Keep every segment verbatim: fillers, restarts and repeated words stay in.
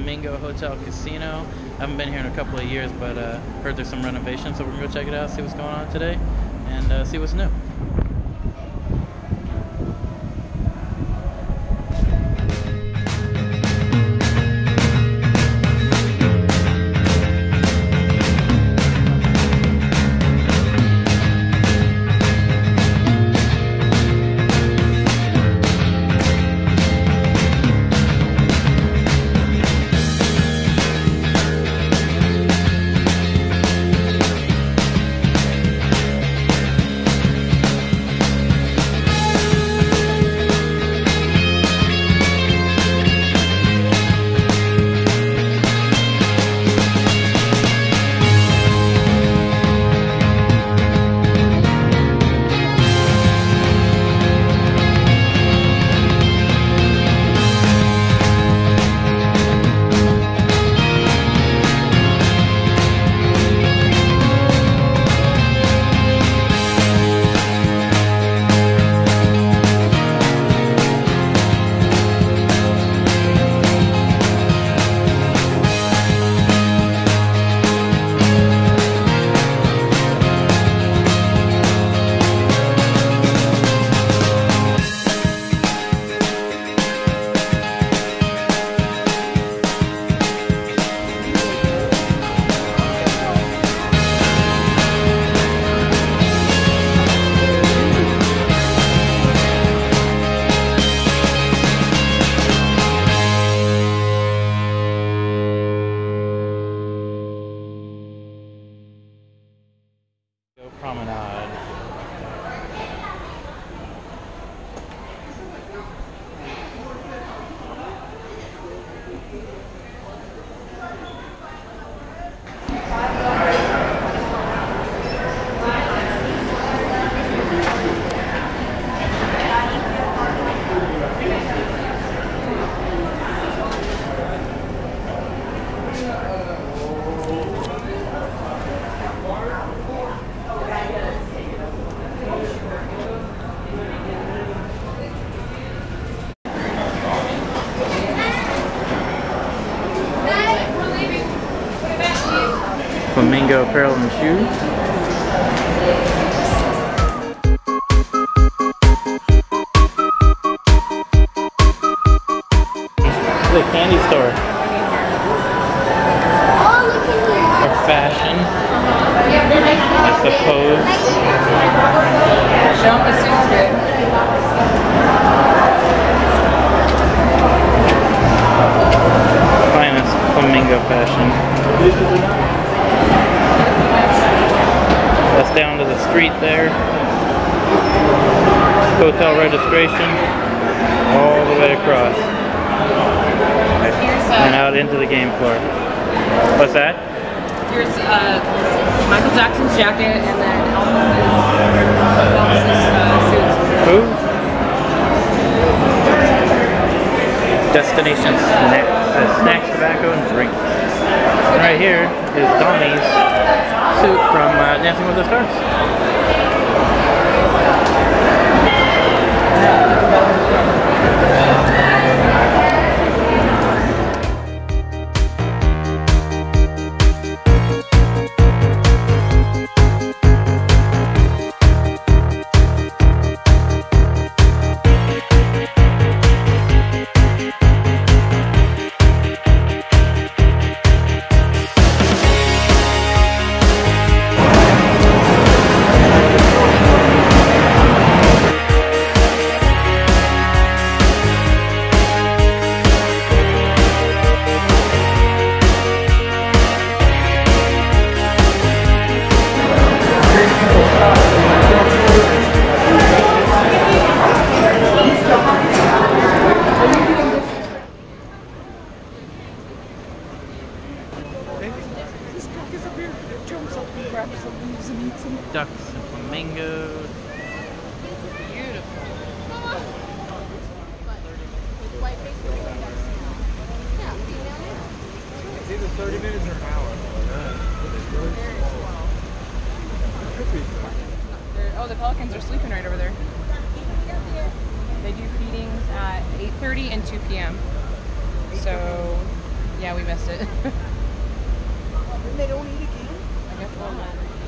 Flamingo Hotel Casino. I haven't been here in a couple of years, but uh, heard there's some renovations, so we're gonna go check it out, see what's going on today, and uh, see what's new. Promenade. Flamingo apparel and shoes. This is a candy store. Or fashion, I suppose. Show the suit's good. Finest Flamingo fashion. That's down to the street there. Hotel registration all the way across. And out into the game floor. What's that? Here's uh, Michael Jackson's jacket and then Elvis's, Elvis's uh, suits. Who? Destination snacks, uh, snacks, tobacco, and drinks. And right here is Donnie's suit from uh, Dancing with the Stars. Ducks and flamingos. Beautiful. It's either thirty minutes or an hour. Oh, the pelicans are sleeping right over there. They do feedings at eight thirty and two p m So Yeah, we missed it. They don't eat again? I guess not.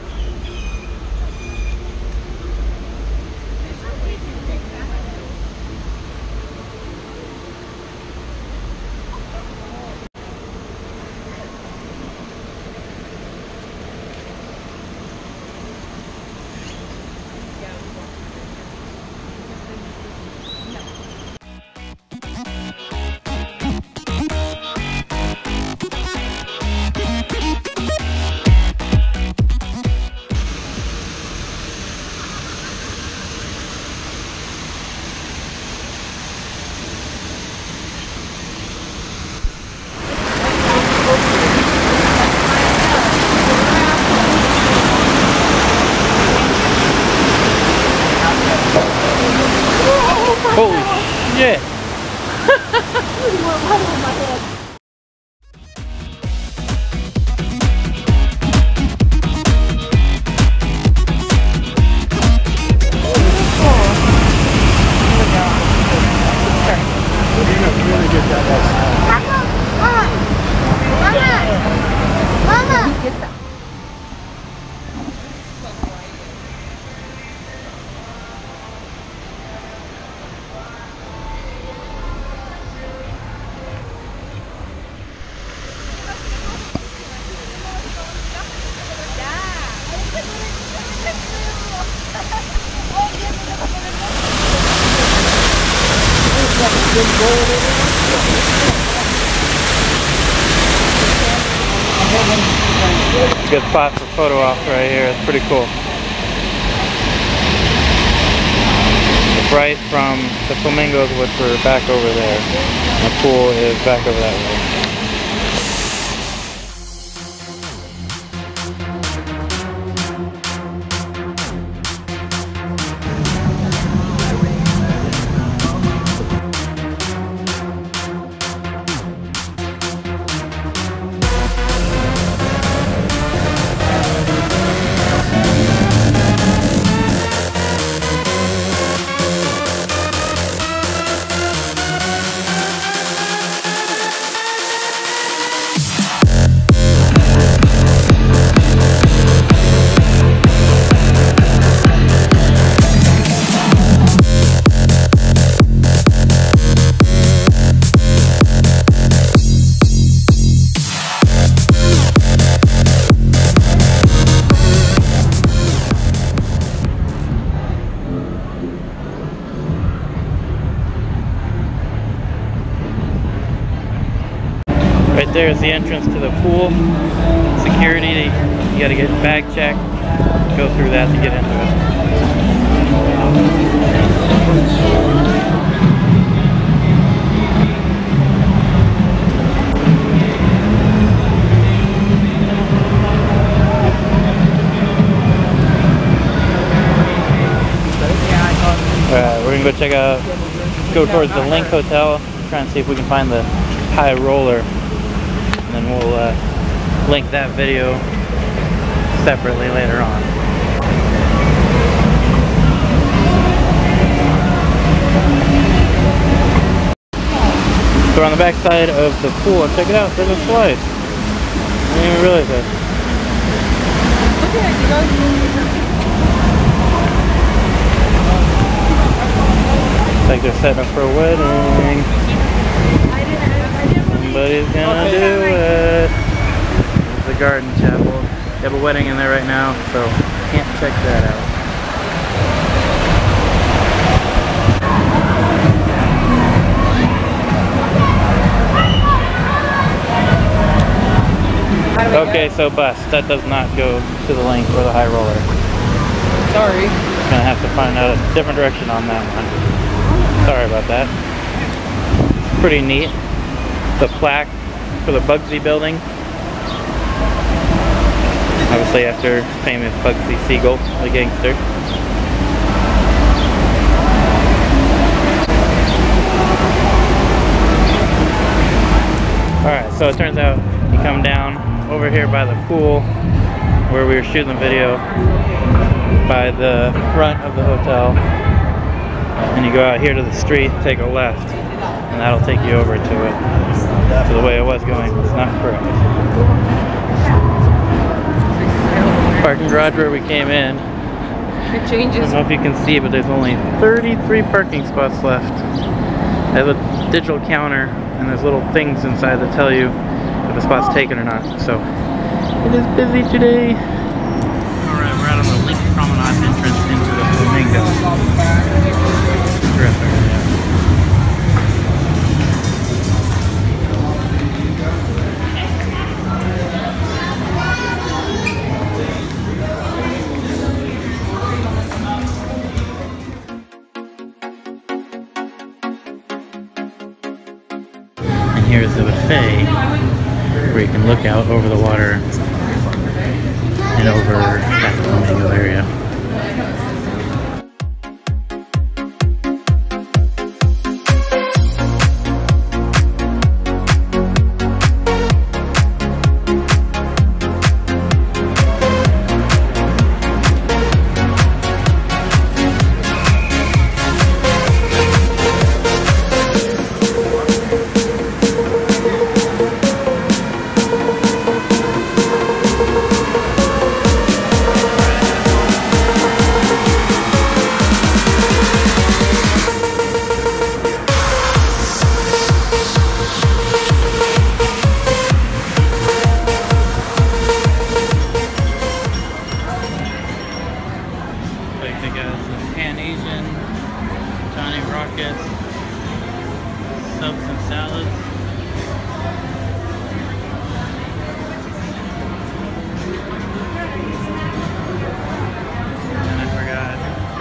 Holy shit! Good spot for photo off right here. It's pretty cool. It's right from the flamingos, which were back over there. The pool is back over that way. Right there is the entrance to the pool. Security, you gotta get bag checked, go through that to get into it. Alright, we're gonna go check out, go towards the Link Hotel, try and see if we can find the high roller. And then we'll uh, link that video separately later on. So we're on the back side of the pool, and check it out, there's a slide. I didn't even realize that. Look at it, you guys. It's like they're setting up for a wedding. Somebody's gonna do it. There's the garden chapel. They have a wedding in there right now, so can't check that out. Okay, so bus. That does not go to the Link or the high roller. Sorry. Gonna have to find out a different direction on that one. Sorry about that. Pretty neat. The plaque for the Bugsy building. Obviously after famous Bugsy Siegel, the gangster. Alright, so it turns out you come down over here by the pool where we were shooting the video, by the front of the hotel, and you go out here to the street, take a left, and that'll take you over to it. to the way it was going. It's not correct. Parking garage where we came in. It I changes. don't know if you can see, but there's only thirty-three parking spots left. I have a digital counter, and there's little things inside that tell you if the spot's taken or not. So it is busy today. Alright, we're out on the Link Promenade entrance into the Flamingo. Terrific. And here's the buffet where you can look out over the water and over at the Flamingo area. Like they got some Pan Asian, Johnny Rockets, subs and salads. And I forgot.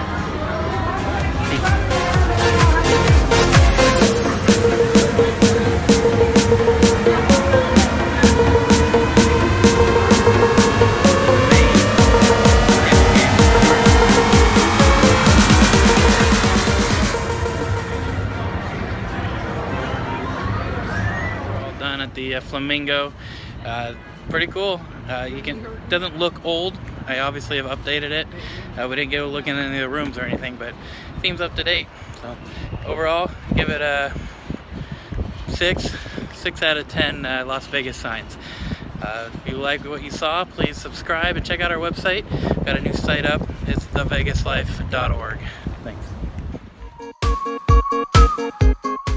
Done at the uh, Flamingo. Uh, pretty cool. Uh, you can doesn't look old. I obviously have updated it. Uh, we didn't go looking in any of the rooms or anything, but it seems up to date. So overall, give it a six, six out of ten uh, Las Vegas signs. Uh, if you like what you saw, please subscribe and check out our website. We've got a new site up. It's the vegas life dot org. Thanks.